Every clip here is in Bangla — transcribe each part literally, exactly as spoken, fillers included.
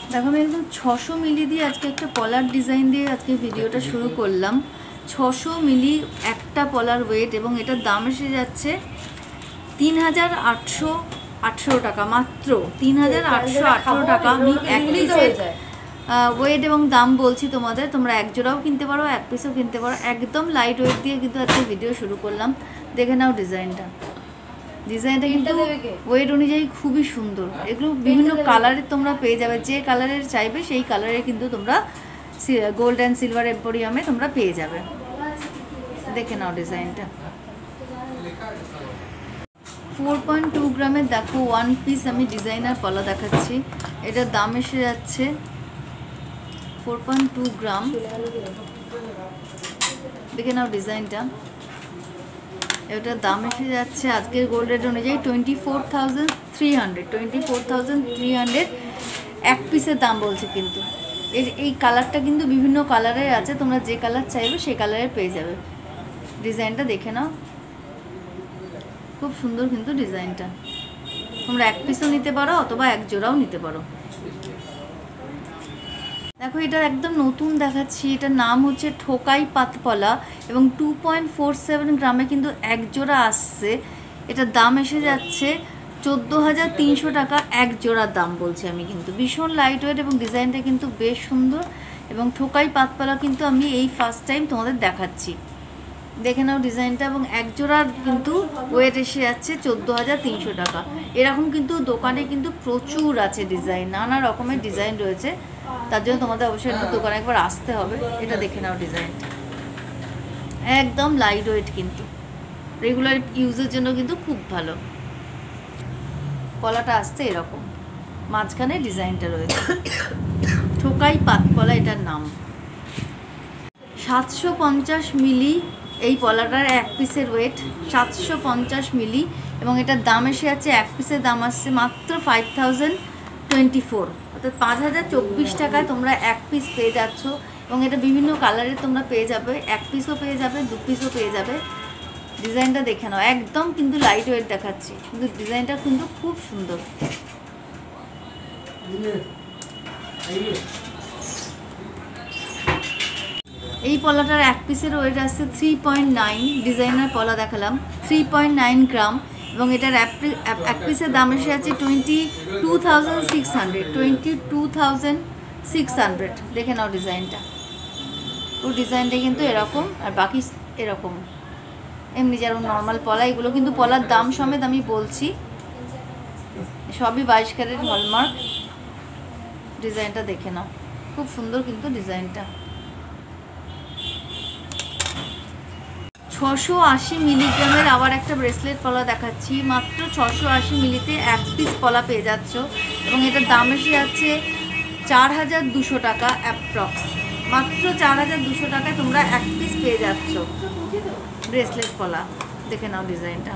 দেখো আমি একদম ছশো মিলি দিয়ে আজকে একটা পলার ডিজাইন দিয়ে আজকে ভিডিওটা শুরু করলাম। ছশো মিলি একটা পলার ওয়েট এবং এটার দাম এসে যাচ্ছে তিন হাজার আটশো আঠেরো টাকা, মাত্র তিন হাজার আটশো আঠেরো টাকা। আমি এক পিসের ওয়েট এবং দাম বলছি তোমাদের, তোমরা এক জোড়াও কিনতে পারো, এক পিসও কিনতে পারো। একদম লাইট ওয়েট দিয়ে কিন্তু আজকে ভিডিও শুরু করলাম। দেখে নাও ডিজাইনটা, ডিজাইনটা কিন্তু ওয়েট অনুযায়ী খুবই সুন্দর। এগুলো বিভিন্ন কালারের তোমরা পেয়ে যাবে, যে কালারের চাইবে সেই কালারে কিন্তু তোমরা গোল্ড অ্যান্ড সিলভার এম্পোরিয়ামে তোমরা পেয়ে যাবে। দেখে নাও ডিজাইনটা। ফোর পয়েন্ট টু গ্রামের দেখো ওয়ান পিস আমি ডিজাইনার পলা দেখাচ্ছি। এটার দাম এসে যাচ্ছে ফোর পয়েন্ট টু গ্রাম। দেখে নাও ডিজাইনটা, এটার দাম এসে যাচ্ছে আজকের গোল্ড রেট অনুযায়ী twenty four thousand three hundred twenty four thousand three hundred এক পিসের দাম বলছে। কিন্তু এর এই কালারটা কিন্তু বিভিন্ন কালারের আছে, তোমরা যে কালার চাইবে সেই কালারের পেয়ে যাবে। ডিজাইনটা দেখে নাও, খুব সুন্দর কিন্তু ডিজাইনটা। তোমরা এক পিসও নিতে পারো অথবা এক জোড়াও নিতে পারো। দেখো এটা একদম নতুন দেখাচ্ছি, এটার নাম হচ্ছে ঠোকাই পাত পলা এবং টু পয়েন্ট ফোর সেভেন গ্রামে কিন্তু এক জোড়া আসছে। এটার দাম এসে যাচ্ছে চোদ্দো হাজার তিনশো টাকা এক জোড়ার দাম বলছি আমি। কিন্তু ভীষণ লাইট ওয়েট এবং ডিজাইনটা কিন্তু বেশ সুন্দর। এবং ঠোকাই পাতপালা কিন্তু আমি এই ফার্স্ট টাইম তোমাদের দেখাচ্ছি। দেখে নাও ডিজাইনটা, এবং এক জোড়ার কিন্তু ওয়েট এসে যাচ্ছে চোদ্দো হাজার তিনশো টাকা। এরকম কিন্তু দোকানে কিন্তু প্রচুর আছে ডিজাইন, নানা রকমের ডিজাইন রয়েছে। তার জন্য তোমাদের অবশ্যই একটু দোকানে একবার আসতে হবে। এটা দেখে নাও ডিজাইনটা, একদম লাইট ওয়েট, কিন্তু রেগুলার ইউজের জন্য কিন্তু খুব ভালো। কলাটা আসছে এরকম, মাঝখানে ডিজাইনটা রয়েছে। ঠোকাই পাত পলা এটার নাম। সাতশো পঞ্চাশ মিলি এই পলাটার এক পিসের ওয়েট, সাতশো পঞ্চাশ মিলি এবং এটার দাম এসে যাচ্ছে এক পিসের দাম আসছে মাত্র ফাইভ থাউজেন্ড টোয়েন্টি ফোর অর্থাৎ পাঁচ হাজার চব্বিশ টাকায় তোমরা এক পিস পেয়ে যাচ্ছ। এবং এটা বিভিন্ন কালারের তোমরা পেয়ে যাবে, এক পিসও পেয়ে যাবে, দু পিসও পেয়ে যাবে। ডিজাইনটা দেখে নাও, একদম কিন্তু লাইট ওয়েট দেখাচ্ছি, কিন্তু ডিজাইনটা কিন্তু খুব সুন্দর। এই পলাটার এক পিসের ওয়েট আসছে থ্রি পয়েন্ট নাইন। ডিজাইনার পলা দেখালাম, থ্রি পয়েন্ট নাইন গ্রাম এবং এটার এক পিসের দাম এসে আছে twenty two thousand six hundred twenty two thousand six hundred দেখে নাও ডিজাইনটা। ও ডিজাইনটা কিন্তু এরকম, আর বাকি এরকম এমনি যেমন নর্মাল পলা। এগুলো কিন্তু পলার দাম সমেত আমি বলছি, সবই বাইশ ক্যারেট হলমার্ক। ডিজাইনটা দেখে নাও, খুব সুন্দর কিন্তু ডিজাইনটা। ছশো আশি মিলিগ্রামের আবার একটা ব্রেসলেট পলা দেখাচ্ছি। মাত্র ছশো আশি মিলিতে এক পিস পলা পেয়ে যাচ্ছ এবং এটার দাম এসে যাচ্ছে চার হাজার দুশো টাকা অ্যাপ্রক্স। মাত্র চার হাজার দুশো টাকায় তোমরা এক পিস পেয়ে যাচ্ছ ব্রেসলেট পলা। দেখে নাও ডিজাইনটা।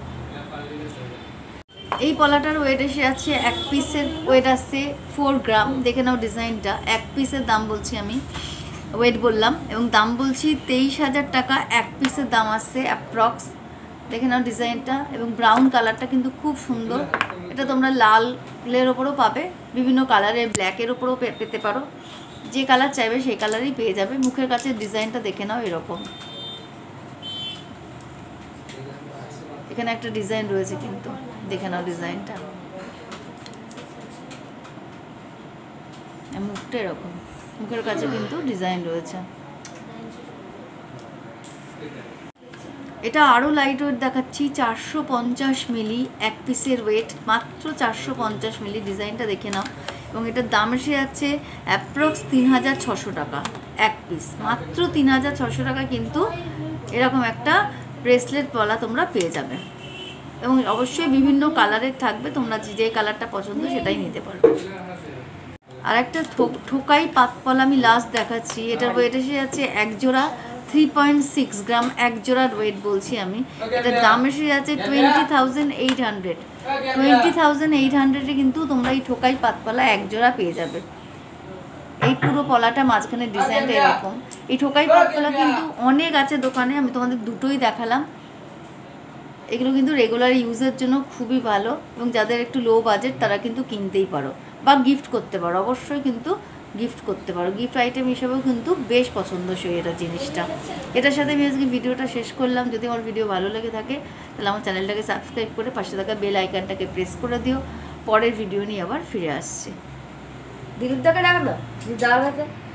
এই পলাটার ওয়েট এসে যাচ্ছে, এক পিসের ওয়েট আসছে ফোর গ্রাম। দেখে নাও ডিজাইনটা, এক পিসের দাম বলছি আমি, ওয়েট বললাম এবং দাম বলছি তেইশ হাজার টাকা এক পিসের দাম আসছে অ্যাপ্রক্স। দেখে নাও ডিজাইনটা, এবং ব্রাউন কালারটা কিন্তু খুব সুন্দর। এটা তোমরা লালের ওপরও পাবে, বিভিন্ন কালারের ব্ল্যাকের ওপরও পেতে পারো, যে কালার চাইবে সেই কালারই পেয়ে যাবে। মুখের কাছে ডিজাইনটা দেখে নাও এরকম, এখানে একটা ডিজাইন রয়েছে কিন্তু দেখে নাও ডিজাইনটা, মুখটা এরকম, মুখের কাছে কিন্তু ডিজাইন রয়েছে। এটা আরও লাইট ওয়েট দেখাচ্ছি, চারশো পঞ্চাশ মিলি এক পিসের ওয়েট, মাত্র চারশো পঞ্চাশ মিলি। ডিজাইনটা দেখে নাও, এবং এটার দাম এসে যাচ্ছে অ্যাপ্রক্স তিন হাজার ছশো টাকা এক পিস, মাত্র তিন হাজার ছশো টাকা। কিন্তু এরকম একটা ব্রেসলেট পলা তোমরা পেয়ে যাবে এবং অবশ্যই বিভিন্ন কালারের থাকবে, তোমরা যে কালারটা পছন্দ সেটাই নিতে পারো। আর একটা ঠোকাই পাত পলা আমি লাস্ট দেখাচ্ছি। এটার ওয়েট এসে যাচ্ছে এক জোড়া থ্রি পয়েন্ট সিক্স গ্রাম, এক জোড়ার ওয়েট বলছি আমি। এটার দাম এসে যাচ্ছে twenty thousand eight hundred twenty thousand eight হান্ড্রেডে কিন্তু তোমরা এই ঠোকাই পাত পলা এক জোড়া পেয়ে যাবে। এই পুরো পলাটা মাঝখানে ডিজাইনটা এরকম। এই ঠোকাই পাত পলা কিন্তু অনেক আছে দোকানে, আমি তোমাদের দুটোই দেখালাম। এগুলো কিন্তু রেগুলার ইউজের জন্য খুবই ভালো এবং যাদের একটু লো বাজেট তারা কিন্তু কিনতেই পারো। বা গিফট করতে পারো, অবশ্যই কিন্তু গিফট করতে পারো, গিফট আইটেম হিসেবেও কিন্তু বেশ পছন্দসই এটা জিনিসটা। এটার সাথে আমি আজকে ভিডিওটা শেষ করলাম। যদি আমার ভিডিও ভালো লেগে থাকে তাহলে আমার চ্যানেলটাকে সাবস্ক্রাইব করে পাশে থাকা বেল আইকনটাকে প্রেস করে দিও। পরের ভিডিও নিয়ে আবার ফিরে আসছি। দিদির টাকা রাখ না, দিদি দাঁড়াতে